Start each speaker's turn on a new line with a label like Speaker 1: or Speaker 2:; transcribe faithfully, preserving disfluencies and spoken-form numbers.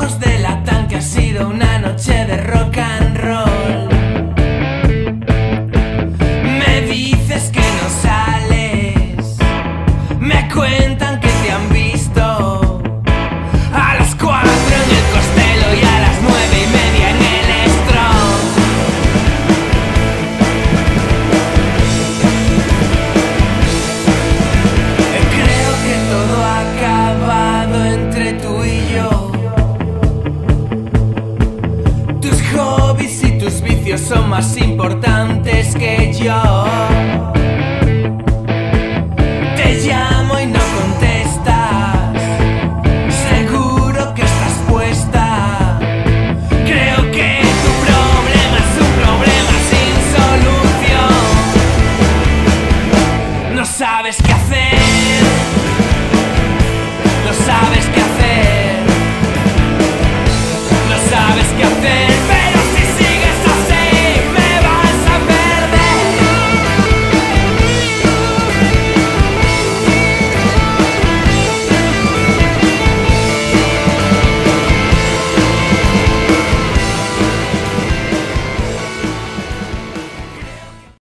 Speaker 1: ojos delatan que ha sido una noche de rock and roll. Me dices que no sales, me cuentan que te han visto a las cuatro en el Costello y a las nueve y media en el Strong. Creo que todo ha acabado entre tú y yo. Tus hobbies y tus vicios son más importantes que yo. Te llamo y no contestas, seguro que estás puesta. Creo que tu problema es un problema sin solución. No sabes qué hacer.